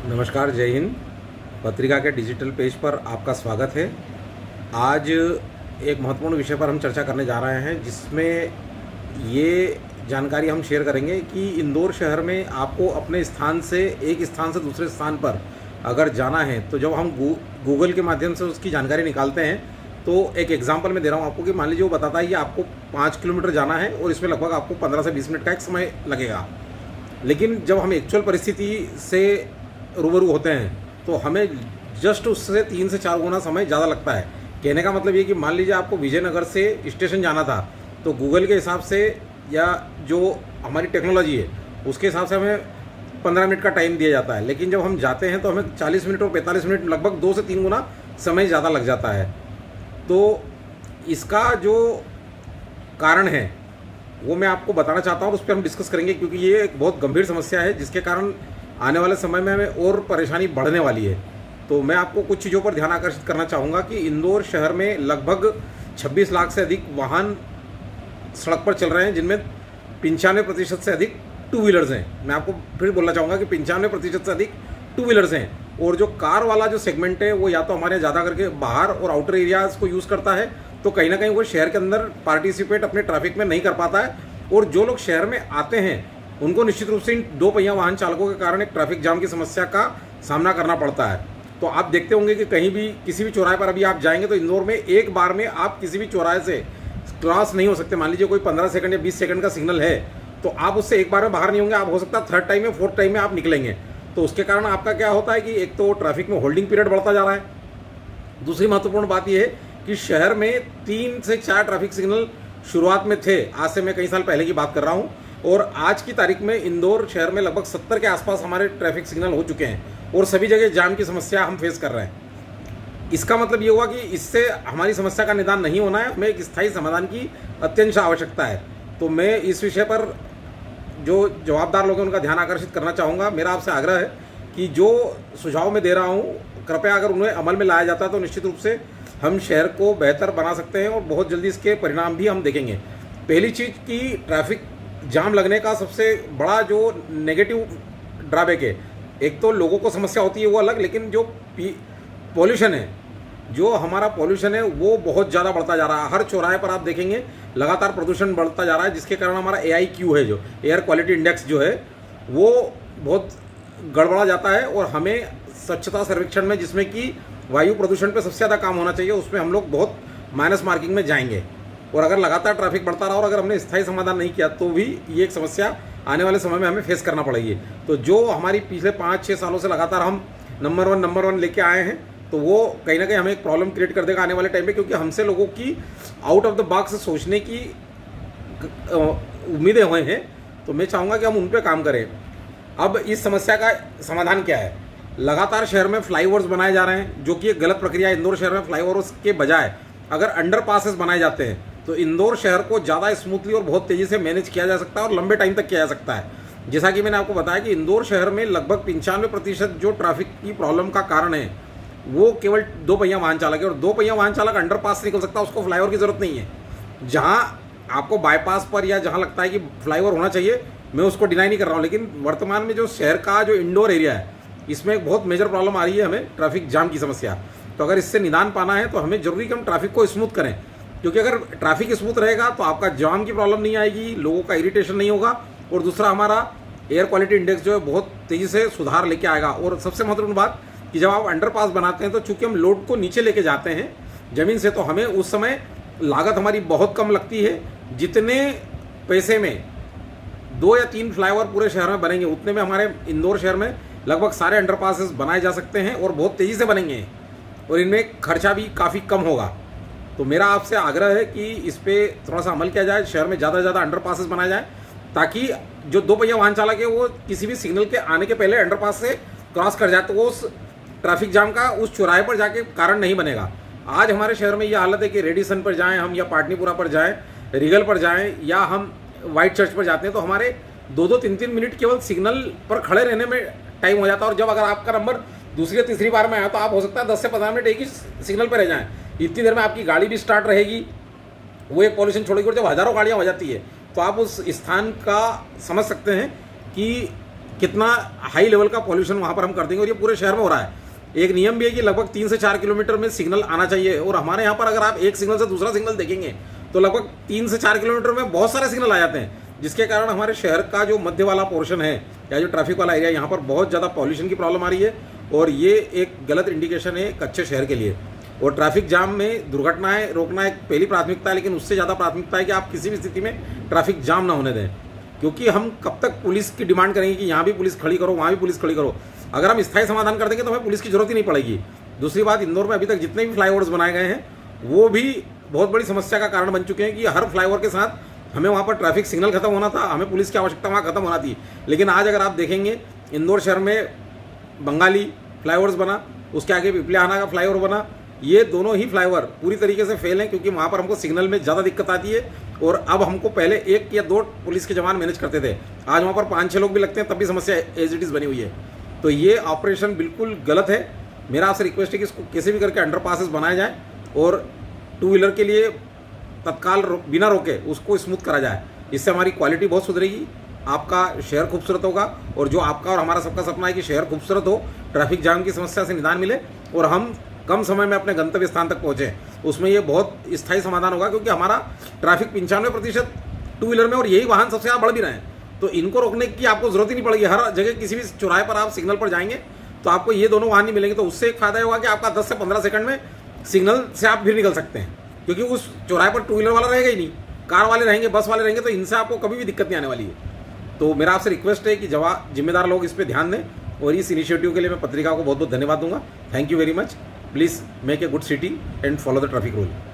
नमस्कार, जय हिंद। पत्रिका के डिजिटल पेज पर आपका स्वागत है। आज एक महत्वपूर्ण विषय पर हम चर्चा करने जा रहे हैं, जिसमें ये जानकारी हम शेयर करेंगे कि इंदौर शहर में आपको अपने स्थान से एक स्थान से दूसरे स्थान पर अगर जाना है तो जब हम गूगल के माध्यम से उसकी जानकारी निकालते हैं तो एक एग्जांपल मैं दे रहा हूँ आपको कि मान लीजिए वो बताता है कि आपको 5 किलोमीटर जाना है और इसमें लगभग आपको 15 से 20 मिनट का एक समय लगेगा। लेकिन जब हम एक्चुअल परिस्थिति से रूबरू होते हैं तो हमें जस्ट उससे 3 से 4 गुना समय ज़्यादा लगता है। कहने का मतलब ये कि मान लीजिए आपको विजयनगर से स्टेशन जाना था तो गूगल के हिसाब से या जो हमारी टेक्नोलॉजी है उसके हिसाब से हमें 15 मिनट का टाइम दिया जाता है, लेकिन जब हम जाते हैं तो हमें 40 मिनट और 45 मिनट लगभग 2 से 3 गुना समय ज़्यादा लग जाता है। तो इसका जो कारण है वो मैं आपको बताना चाहता हूँ और उस पर हम डिस्कस करेंगे, क्योंकि ये एक बहुत गंभीर समस्या है जिसके कारण आने वाले समय में हमें और परेशानी बढ़ने वाली है। तो मैं आपको कुछ चीज़ों पर ध्यान आकर्षित करना चाहूँगा कि इंदौर शहर में लगभग 26 लाख से अधिक वाहन सड़क पर चल रहे हैं, जिनमें 95% से अधिक टू व्हीलर्स हैं। मैं आपको फिर बोलना चाहूँगा कि 95% से अधिक टू व्हीलर्स हैं। और जो कार वाला जो सेगमेंट है वो या तो हमारे ज़्यादा करके बाहर और आउटर एरियाज़ को यूज़ करता है, तो कहीं ना कहीं वो शहर के अंदर पार्टिसिपेट अपने ट्रैफिक में नहीं कर पाता है। और जो लोग शहर में आते हैं उनको निश्चित रूप से इन 2 पहिया वाहन चालकों के कारण एक ट्रैफिक जाम की समस्या का सामना करना पड़ता है। तो आप देखते होंगे कि कहीं भी किसी भी चौराहे पर अभी आप जाएंगे तो इंदौर में एक बार में आप किसी भी चौराहे से क्रॉस नहीं हो सकते। मान लीजिए कोई 15 सेकंड या 20 सेकंड का सिग्नल है तो आप उससे एक बार में बाहर नहीं होंगे। आप हो सकता है 3rd टाइम में 4th टाइम में आप निकलेंगे। तो उसके कारण आपका क्या होता है कि एक तो ट्रैफिक में होल्डिंग पीरियड बढ़ता जा रहा है। दूसरी महत्वपूर्ण बात यह है कि शहर में 3 से 4 ट्रैफिक सिग्नल शुरुआत में थे, आज से मैं कई साल पहले की बात कर रहा हूं, और आज की तारीख में इंदौर शहर में लगभग 70 के आसपास हमारे ट्रैफिक सिग्नल हो चुके हैं और सभी जगह जाम की समस्या हम फेस कर रहे हैं। इसका मतलब ये हुआ कि इससे हमारी समस्या का निदान नहीं होना है, हमें एक स्थायी समाधान की अत्यंत आवश्यकता है। तो मैं इस विषय पर जो जवाबदार लोग हैं उनका ध्यान आकर्षित करना चाहूँगा। मेरा आपसे आग्रह है कि जो सुझाव मैं दे रहा हूँ कृपया अगर उन्हें अमल में लाया जाता है तो निश्चित रूप से हम शहर को बेहतर बना सकते हैं और बहुत जल्दी इसके परिणाम भी हम देखेंगे। पहली चीज़ कि ट्रैफिक जाम लगने का सबसे बड़ा जो नेगेटिव ड्रॉबैक है, एक तो लोगों को समस्या होती है वो अलग, लेकिन जो पॉल्यूशन है, जो हमारा पॉल्यूशन है वो बहुत ज़्यादा बढ़ता जा रहा है। हर चौराहे पर आप देखेंगे लगातार प्रदूषण बढ़ता जा रहा है, जिसके कारण हमारा AIQ है, जो एयर क्वालिटी इंडेक्स जो है वो बहुत गड़बड़ा जाता है। और हमें स्वच्छता सर्वेक्षण में, जिसमें कि वायु प्रदूषण पे सबसे ज़्यादा काम होना चाहिए, उसमें हम लोग बहुत माइनस मार्किंग में जाएंगे। और अगर लगातार ट्रैफिक बढ़ता रहा और अगर हमने स्थायी समाधान नहीं किया तो भी ये एक समस्या आने वाले समय में हमें फेस करना पड़ेगी। तो जो हमारी पिछले 5-6 सालों से लगातार हम नंबर वन लेके आए हैं तो वो कहीं ना कहीं हमें एक प्रॉब्लम क्रिएट कर देगा आने वाले टाइम में, क्योंकि हमसे लोगों की आउट ऑफ द बॉक्स सोचने की उम्मीदें हुए हैं। तो मैं चाहूँगा कि हम उन पर काम करें। अब इस समस्या का समाधान क्या है? लगातार शहर में फ्लाईओवर्स बनाए जा रहे हैं, जो कि एक गलत प्रक्रिया है। इंदौर शहर में फ्लाईओवर्स के बजाय अगर अंडरपासेस बनाए जाते हैं तो इंदौर शहर को ज़्यादा स्मूथली और बहुत तेज़ी से मैनेज किया जा सकता है और लंबे टाइम तक किया जा सकता है। जैसा कि मैंने आपको बताया कि इंदौर शहर में लगभग 95% जो ट्रैफिक की प्रॉब्लम का कारण है वो केवल 2 पहिया वाहन चालक है, और 2 पहिया वाहन चालक अंडरपास से निकल सकता है, उसको फ्लाईओवर की जरूरत नहीं है। जहाँ आपको बाईपास पर या जहाँ लगता है कि फ्लाईओवर होना चाहिए, मैं उसको डिनाई नहीं कर रहा हूँ, लेकिन वर्तमान में जो शहर का जो इंडोर एरिया है इसमें एक बहुत मेजर प्रॉब्लम आ रही है हमें ट्रैफिक जाम की समस्या। तो अगर इससे निदान पाना है तो हमें जरूरी कि हम ट्रैफिक को स्मूथ करें, क्योंकि अगर ट्रैफिक स्मूथ रहेगा तो आपका जाम की प्रॉब्लम नहीं आएगी, लोगों का इरिटेशन नहीं होगा, और दूसरा हमारा एयर क्वालिटी इंडेक्स जो है बहुत तेज़ी से सुधार लेके आएगा। और सबसे महत्वपूर्ण बात कि जब आप अंडरपास बनाते हैं तो चूंकि हम लोड को नीचे लेके जाते हैं ज़मीन से, तो हमें उस समय लागत हमारी बहुत कम लगती है। जितने पैसे में 2 या 3 फ्लाईओवर पूरे शहर में बनेंगे उतने में हमारे इंदौर शहर में लगभग सारे अंडरपासेस बनाए जा सकते हैं और बहुत तेज़ी से बनेंगे, और इनमें खर्चा भी काफ़ी कम होगा। तो मेरा आपसे आग्रह है कि इस पर थोड़ा सा अमल किया जाए, शहर में ज़्यादा से ज़्यादा अंडरपासेस बनाए जाए, ताकि जो 2 पहिया वाहन चालक है वो किसी भी सिग्नल के आने के पहले अंडरपास से क्रॉस कर जाए, तो वो उस ट्रैफिक जाम का उस चौराहे पर जाके कारण नहीं बनेगा। आज हमारे शहर में ये हालत है कि रेडिसन पर जाएँ हम, या पाटनीपुरा पर जाएँ, रीगल पर जाएँ, या हम व्हाइट चर्च पर जाते हैं तो हमारे 2-2, 3-3 मिनट केवल सिग्नल पर खड़े रहने में टाइम हो जाता है। और जब अगर आपका नंबर दूसरी या तीसरी बार में आया तो आप हो सकता है 10 से 15 मिनट एक ही सिग्नल पर रह जाएं। इतनी देर में आपकी गाड़ी भी स्टार्ट रहेगी, वो एक पॉल्यूशन छोड़ेगी। और जब हज़ारों गाड़ियाँ हो जाती है तो आप उस स्थान का समझ सकते हैं कि कितना हाई लेवल का पॉल्यूशन वहाँ पर हम कर देंगे, और ये पूरे शहर में हो रहा है। एक नियम भी है कि लगभग 3 से 4 किलोमीटर में सिग्नल आना चाहिए, और हमारे यहाँ पर अगर आप एक सिग्नल से दूसरा सिग्नल देखेंगे तो लगभग 3 से 4 किलोमीटर में बहुत सारे सिग्नल आ जाते हैं, जिसके कारण हमारे शहर का जो मध्य वाला पोर्शन है या जो ट्रैफिक वाला एरिया, यहाँ पर बहुत ज़्यादा पॉल्यूशन की प्रॉब्लम आ रही है, और ये एक गलत इंडिकेशन है एक अच्छे शहर के लिए। और ट्रैफिक जाम में दुर्घटनाएं रोकना एक पहली प्राथमिकता है, लेकिन उससे ज़्यादा प्राथमिकता है कि आप किसी भी स्थिति में ट्रैफिक जाम ना होने दें, क्योंकि हम कब तक पुलिस की डिमांड करेंगे कि यहाँ भी पुलिस खड़ी करो, वहाँ भी पुलिस खड़ी करो। अगर हम स्थायी समाधान कर देंगे तो हमें पुलिस की जरूरत ही नहीं पड़ेगी। दूसरी बात, इंदौर में अभी तक जितने भी फ्लाईओवर्स बनाए गए हैं वो भी बहुत बड़ी समस्या का कारण बन चुके हैं कि हर फ्लाईओवर के साथ हमें वहाँ पर ट्रैफिक सिग्नल खत्म होना था, हमें पुलिस की आवश्यकता वहाँ खत्म होना थी। लेकिन आज अगर आप देखेंगे इंदौर शहर में बंगाली फ्लाईओवर्स बना, उसके आगे पिपलियाहाना का फ्लाईओवर बना, ये दोनों ही फ्लाईओवर पूरी तरीके से फेल हैं, क्योंकि वहाँ पर हमको सिग्नल में ज़्यादा दिक्कत आती है। और अब हमको पहले 1 या 2 पुलिस के जवान मैनेज करते थे, आज वहाँ पर 5-6 लोग भी लगते हैं, तब भी समस्या एज इट इज़ बनी हुई है। तो ये ऑपरेशन बिल्कुल गलत है। मेरा आपसे रिक्वेस्ट है कि इसको कैसे भी करके अंडर पासेस बनाए जाए और 2 व्हीलर के लिए तत्काल बिना रोके उसको स्मूथ करा जाए। इससे हमारी क्वालिटी बहुत सुधरेगी, आपका शहर खूबसूरत होगा, और जो आपका और हमारा सबका सपना है कि शहर खूबसूरत हो, ट्रैफिक जाम की समस्या से निदान मिले और हम कम समय में अपने गंतव्य स्थान तक पहुंचे, उसमें ये बहुत स्थायी समाधान होगा। क्योंकि हमारा ट्रैफिक 95% 2 व्हीलर में, और यही वाहन सबसे ज़्यादा बढ़ भी रहे हैं, तो इनको रोकने की आपको जरूरत ही नहीं पड़ेगी। हर जगह किसी भी चौराहे पर आप सिग्नल पर जाएंगे तो आपको ये दोनों वाहन नहीं मिलेंगे, तो उससे एक फायदा होगा कि आपका 10 से 15 सेकंड में सिग्नल से आप फिर निकल सकते हैं, क्योंकि उस चौराहे पर 2 व्हीलर वाला रहेगा ही नहीं, कार वाले रहेंगे, बस वाले रहेंगे, तो इनसे आपको कभी भी दिक्कत नहीं आने वाली है। तो मेरा आपसे रिक्वेस्ट है कि जिम्मेदार लोग इस पर ध्यान दें, और इस इनिशिएटिव के लिए मैं पत्रिका को बहुत बहुत धन्यवाद दूंगा। Thank you very much. Please make a good city and follow the traffic rule.